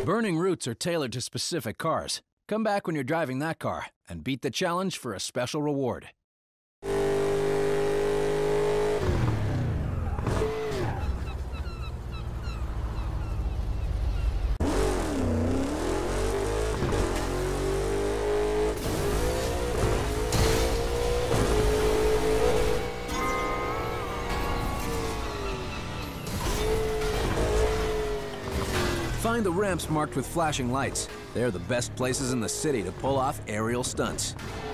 Burning routes are tailored to specific cars. Come back when you're driving that car and beat the challenge for a special reward. Find the ramps marked with flashing lights. They're the best places in the city to pull off aerial stunts.